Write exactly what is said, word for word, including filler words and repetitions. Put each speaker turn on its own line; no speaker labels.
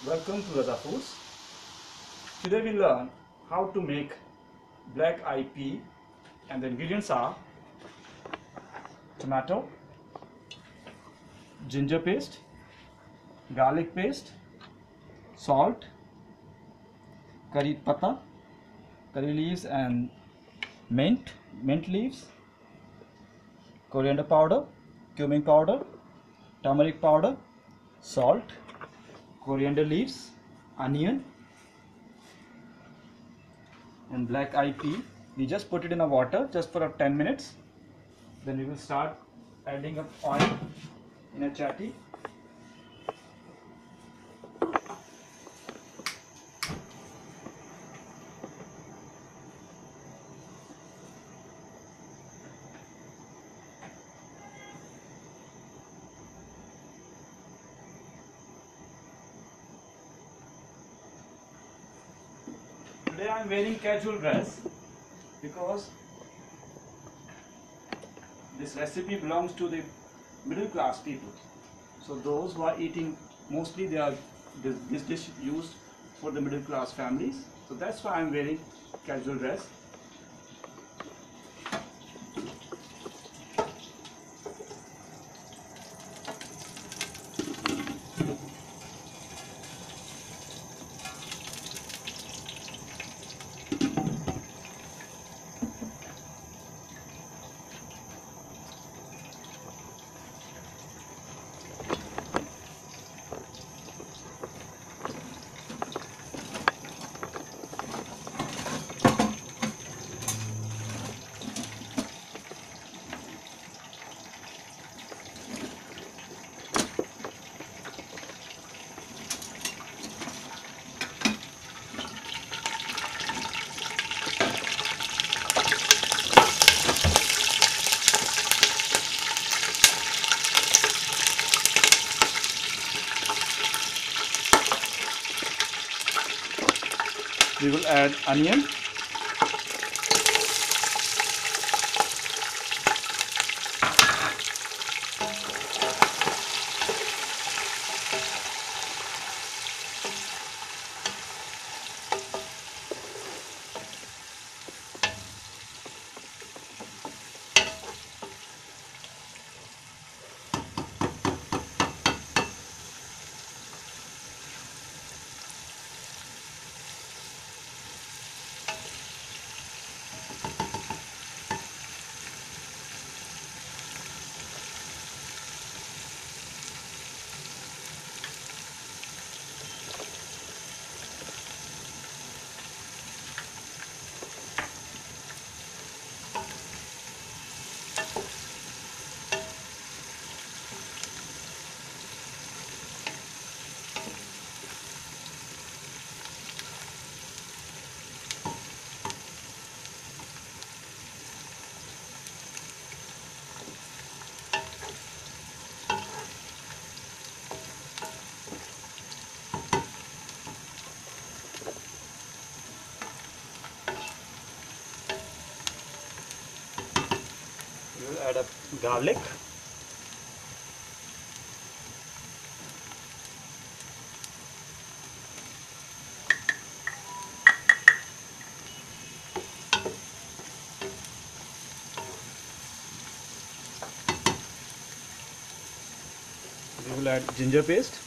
Welcome to Raza Foods. Today we learn how to make black eye pea, and the ingredients are tomato, ginger paste, garlic paste, salt, curry pata, curry leaves and mint, mint leaves, coriander powder, cumin powder, turmeric powder, salt, coriander leaves, onion, and black eye pea. We just put it in a water just for ten minutes. Then we will start adding up oil in a chatty. Today I am wearing casual dress because this recipe belongs to the middle class people. So those who are eating, mostly they are this, this dish used for the middle class families. So that's why I am wearing casual dress. We will add onion, we will add up garlic, we will add ginger paste,